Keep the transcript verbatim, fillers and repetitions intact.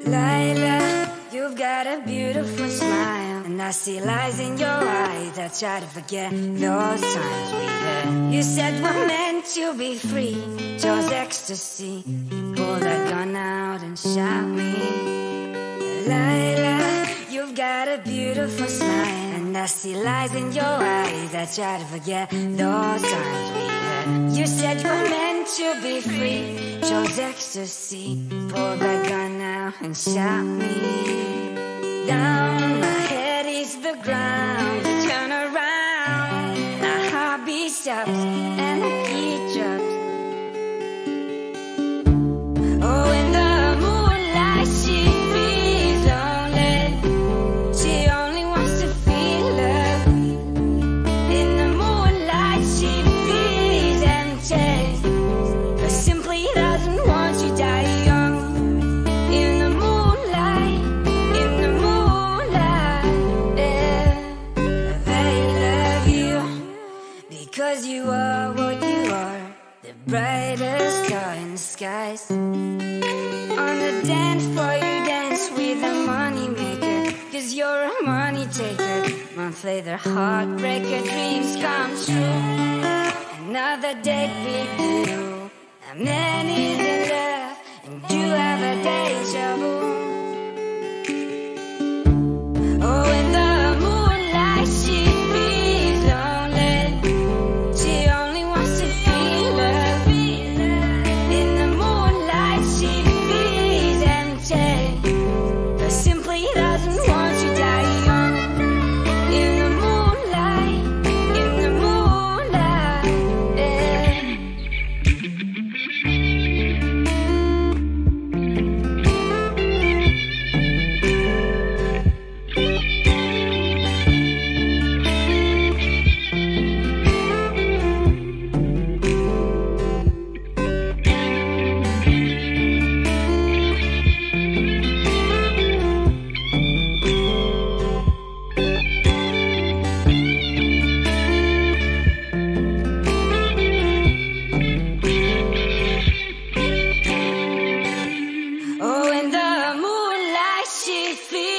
Leila, you've got a beautiful smile, and I see lies in your eyes. I try to forget those times we had. You said we're meant to be free, chose ecstasy. You pulled that gun out and shot me. Leila, you've got a beautiful smile, and I see lies in your eyes. I try to forget those times we had. You said we're meant to be free, chose ecstasy, pulled that gun out and shot me. Down, my head is the ground. You turn around, my heartbeat stops and the beat drops. Oh, in the moonlight she feels lonely. She only wants to feel love. In the moonlight she feels empty, but simply doesn't want to die young. In the moonlight, in the moonlight, yeah. They love you because you are what you are, the brightest star in the skies. On the dance floor you dance with a money maker, cause you're a money taker. Months later, heartbreaker, dreams come true. Another date with you, a man is in love, and you have a deja vu. Oh, in the moonlight she feels lonely. She only wants to feel love. In the moonlight she feels empty, but simply doesn't want to die young. In the moonlight, in the moonlight, yeah. Oh, in the moonlight she feels